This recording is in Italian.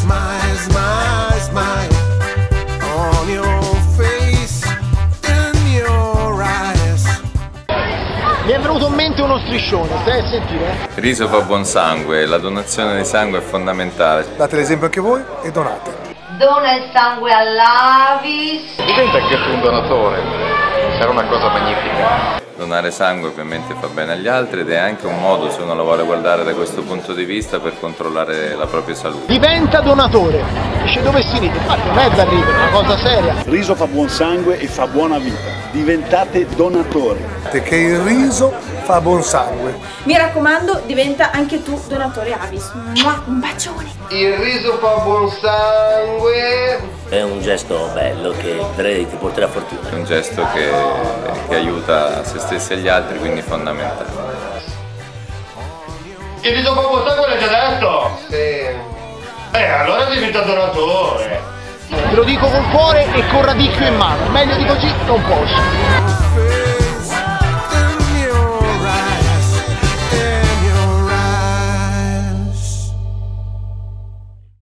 Smile, smile, smile on your face, in your eyes. Mi è venuto in mente uno striscione, stai a sentire? Il riso fa buon sangue, la donazione di sangue è fondamentale. Date l'esempio anche voi e donate. Dona il sangue all'Avis. Diventa anche tu un donatore, sarà una cosa magnifica. Donare sangue ovviamente fa bene agli altri ed è anche un modo, se uno lo vuole guardare da questo punto di vista, per controllare la propria salute. Diventa donatore. Dice dove si ride? Infatti non è da ridere, è una cosa seria. Il riso fa buon sangue e fa buona vita. Diventate donatori. Che il riso fa buon sangue. Mi raccomando, diventa anche tu donatore Avis. Un bacione. Il riso fa buon sangue. È un gesto bello che ti porterà fortuna. È un gesto che aiuta se stessi e gli altri, quindi fondamentale. Il riso fa buon sangue, l'hai già detto? Sì. Allora diventa donatore. Te lo dico col cuore e con radicchio in mano. Meglio di così non posso.